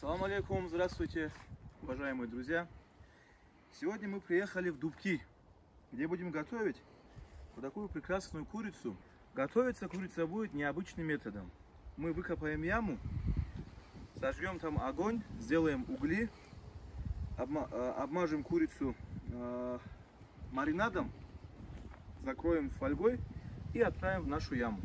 Салам алейкум, здравствуйте, уважаемые друзья. Сегодня мы приехали в Дубки, где будем готовить вот такую прекрасную курицу. Готовиться курица будет необычным методом. Мы выкопаем яму, сожжем там огонь, сделаем угли, обмажем курицу маринадом, закроем фольгой и отправим в нашу яму.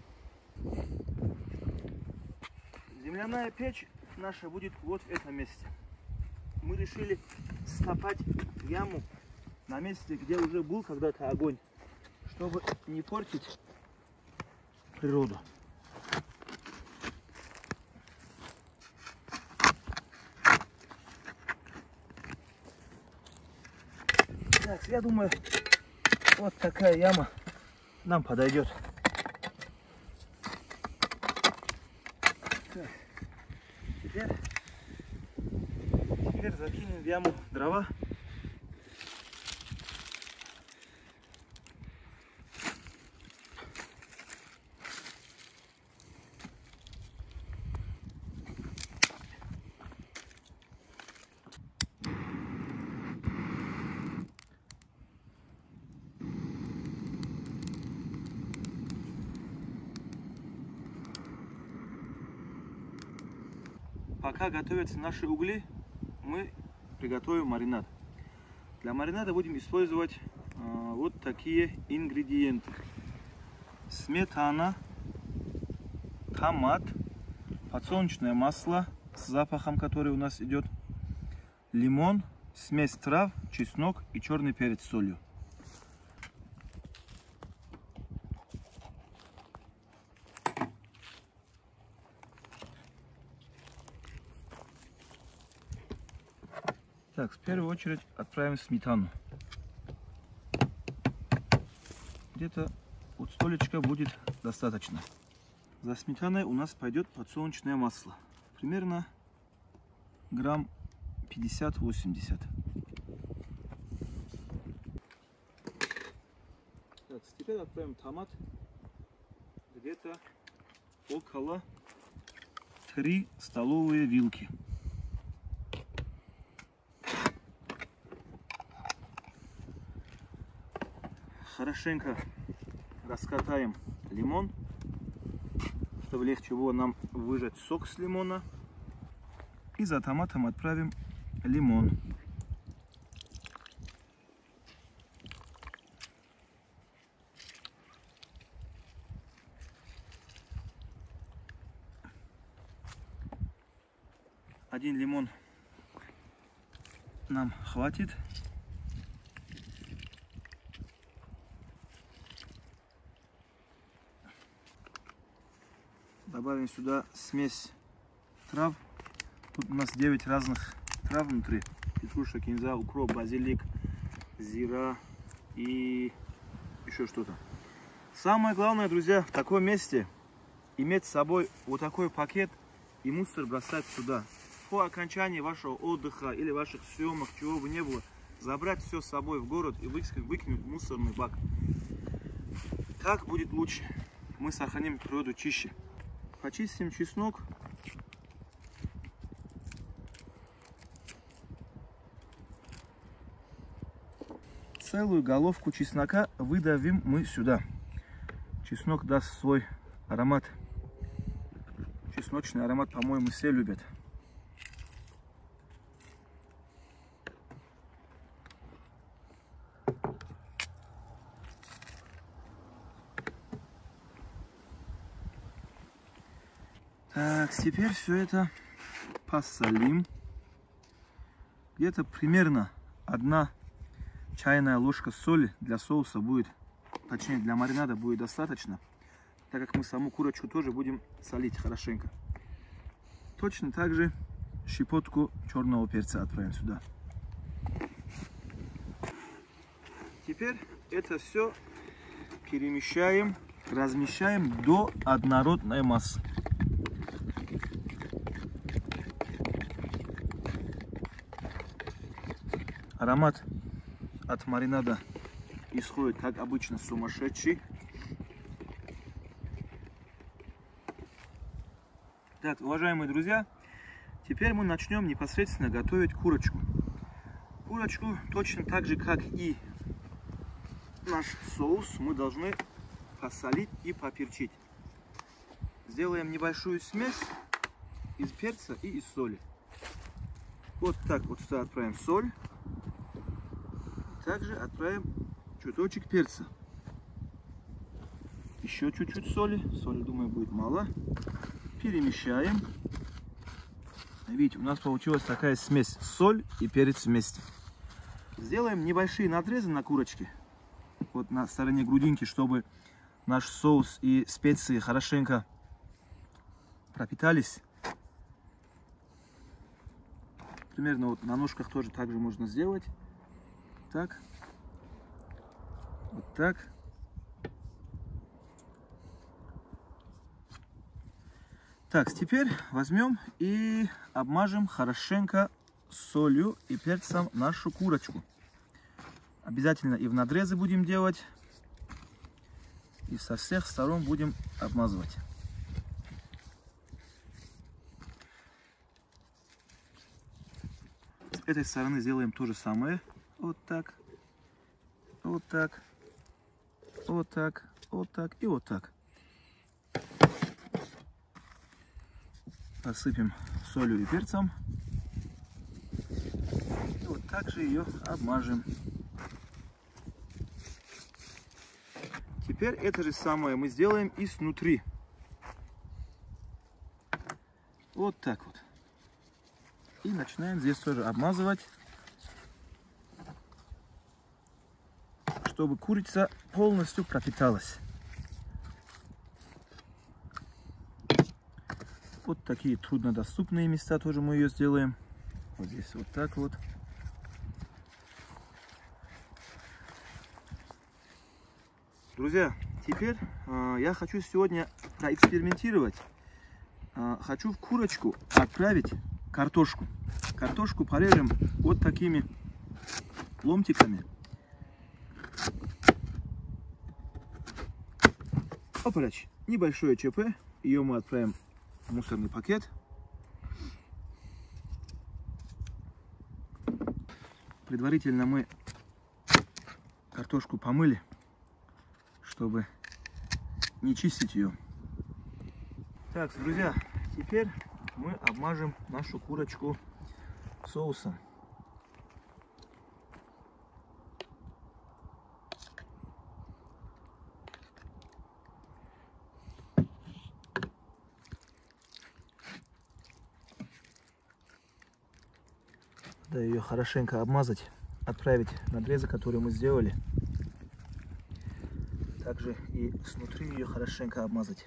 Земляная печь наша будет вот в этом месте. Мы решили скопать яму на месте, где уже был когда-то огонь, чтобы не портить природу. Так, я думаю, вот такая яма нам подойдет. Так, теперь закинем в яму дрова. Пока готовятся наши угли, мы приготовим маринад. Для маринада будем использовать вот такие ингредиенты: сметана, томат, подсолнечное масло с запахом, который у нас идет, лимон, смесь трав, чеснок и черный перец с солью. Так, в первую очередь отправим сметану. Где-то от столечка будет достаточно. За сметаной у нас пойдет подсолнечное масло. Примерно грамм 50-80. Так, теперь отправим томат. Где-то около 3 столовые вилки. Хорошенько раскатаем лимон, чтобы легче было нам выжать сок с лимона. И за томатом отправим лимон. Один лимон нам хватит. Добавим сюда смесь трав. Тут у нас 9 разных трав внутри. Петрушка, кинза, укроп, базилик, зира и еще что-то. Самое главное, друзья, в таком месте иметь с собой вот такой пакет и мусор бросать сюда. По окончании вашего отдыха или ваших съемок, чего бы ни было, забрать все с собой в город и выкинуть в мусорный бак. Так будет лучше. Мы сохраним природу чище. Почистим чеснок. Целую головку чеснока выдавим мы сюда. Чеснок даст свой аромат. Чесночный аромат, по-моему, все любят. Так, теперь все это посолим. Где-то примерно 1 чайная ложка соли для соуса будет, точнее для маринада будет достаточно, так как мы саму курочку тоже будем солить хорошенько. Точно так же щепотку черного перца отправим сюда. Теперь это все перемещаем, размещаем до однородной массы. Аромат от маринада исходит, как обычно, сумасшедший. Так, уважаемые друзья, Теперь мы начнем непосредственно готовить курочку. Курочку точно так же, как и наш соус, мы должны посолить и поперчить. Сделаем небольшую смесь из перца и из соли. Вот так вот сюда отправим соль. Также отправим чуточек перца. Еще чуть-чуть соли. Соли, думаю, будет мало. Перемещаем. Видите, у нас получилась такая смесь. Соль и перец вместе. Сделаем небольшие надрезы на курочке. Вот на стороне грудинки, чтобы наш соус и специи хорошенько пропитались. Примерно вот на ножках тоже так же можно сделать. Так. Вот так. Так, теперь возьмем и обмажем хорошенько солью и перцем нашу курочку. Обязательно и в надрезы будем делать, и со всех сторон будем обмазывать. С этой стороны сделаем то же самое. Вот так, вот так, вот так, вот так и вот так. Посыпем солью и перцем. И вот так же ее обмажем. Теперь это же самое мы сделаем и снутри. Вот так вот. И начинаем здесь тоже обмазывать, чтобы курица полностью пропиталась. Вот такие труднодоступные места тоже мы ее сделаем. Вот здесь вот так вот. Друзья, теперь я хочу сегодня проэкспериментировать. Хочу в курочку отправить картошку. Картошку порежем вот такими ломтиками. Опаляч, небольшое ЧП. Ее мы отправим в мусорный пакет. Предварительно мы картошку помыли, чтобы не чистить ее. Так, друзья, теперь мы обмажем нашу курочку соусом. Да, ее хорошенько обмазать, отправить надрезы, которые мы сделали. Также и снутри ее хорошенько обмазать.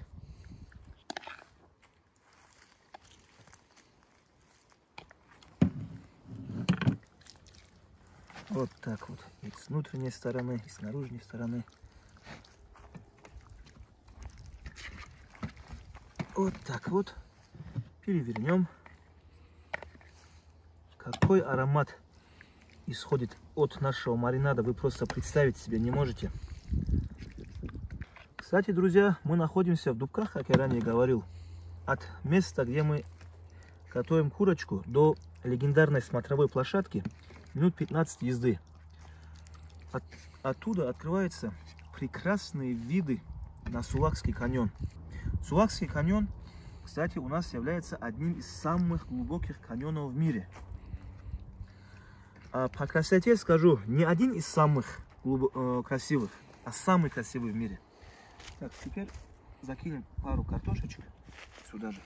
Вот так вот. И с внутренней стороны, и с наружной стороны. Вот так вот. Перевернем. Какой аромат исходит от нашего маринада, вы просто представить себе не можете. Кстати, друзья, мы находимся в Дубках, как я ранее говорил. От места, где мы готовим курочку, до легендарной смотровой площадки минут 15 езды. Оттуда открываются прекрасные виды на Сулакский каньон. Сулакский каньон, кстати, у нас является одним из самых глубоких каньонов в мире. А по красоте скажу, не один из самых красивых, а самый красивый в мире. Так, теперь закинем пару картошечек сюда же.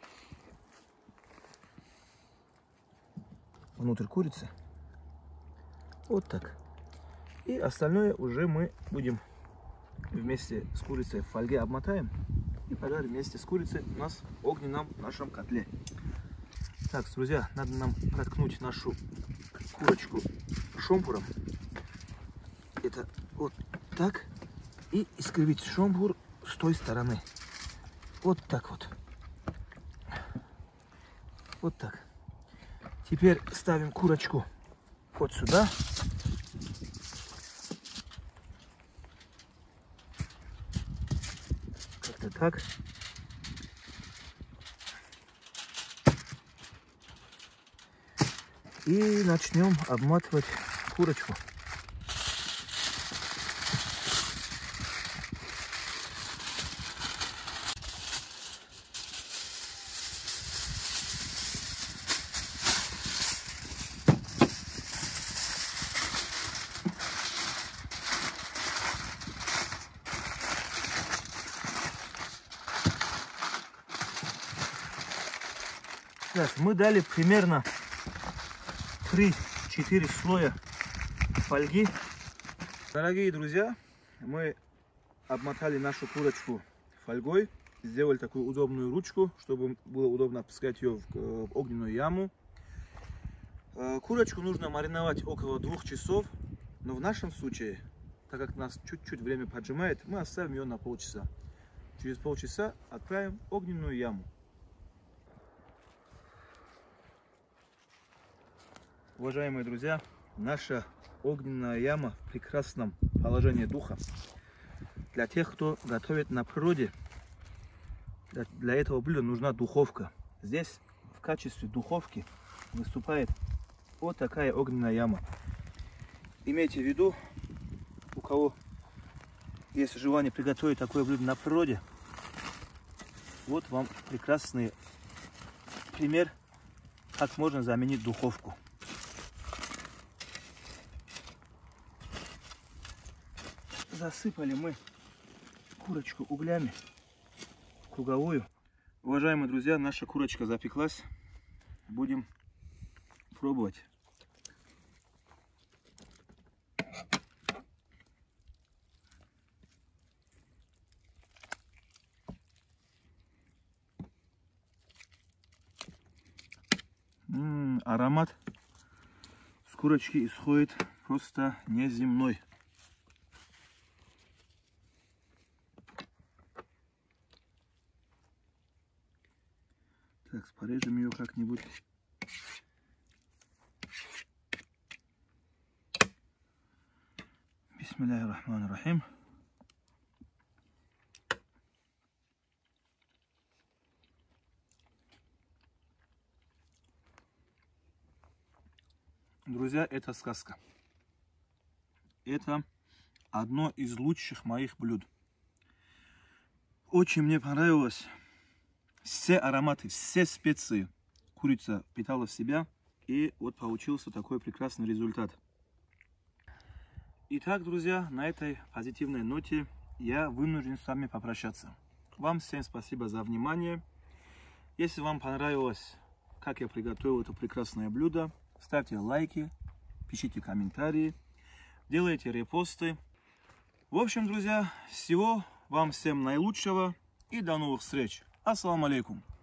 Внутрь курицы. Вот так. И остальное уже мы будем вместе с курицей в фольге обмотаем. И подарим вместе с курицей у нас в огненном нашем котле. Так, друзья, надо нам проткнуть нашу курочку шомпуром. Это вот так. И искривить шомпур с той стороны. Вот так вот. Вот так. Теперь ставим курочку вот сюда. Как-то так. И начнем обматывать курочку. Так, мы дали примерно 3-4 слоя фольги. Дорогие друзья, мы обмотали нашу курочку фольгой, сделали такую удобную ручку, чтобы было удобно опускать ее в огненную яму. Курочку нужно мариновать около 2 часов, но в нашем случае, так как нас чуть-чуть время поджимает, мы оставим ее на полчаса. Через полчаса отправим в огненную яму. Уважаемые друзья, наша огненная яма в прекрасном положении духа. Для тех, кто готовит на природе, для этого блюда нужна духовка. Здесь в качестве духовки выступает вот такая огненная яма. Имейте в виду, у кого есть желание приготовить такое блюдо на природе, вот вам прекрасный пример, как можно заменить духовку. Засыпали мы курочку углями круговую. Уважаемые друзья, наша курочка запеклась. Будем пробовать. Аромат с курочки исходит просто неземной. Так, порежем ее как-нибудь. Бисмиллахи рахмани рахим. Друзья, это сказка. Это одно из лучших моих блюд. Очень мне понравилось. Все ароматы, все специи курица впитала в себя. И вот получился такой прекрасный результат. Итак, друзья, на этой позитивной ноте я вынужден с вами попрощаться. Вам всем спасибо за внимание. Если вам понравилось, как я приготовил это прекрасное блюдо, ставьте лайки, пишите комментарии, делайте репосты. В общем, друзья, всего вам всем наилучшего и до новых встреч. Ассаламу алейкум.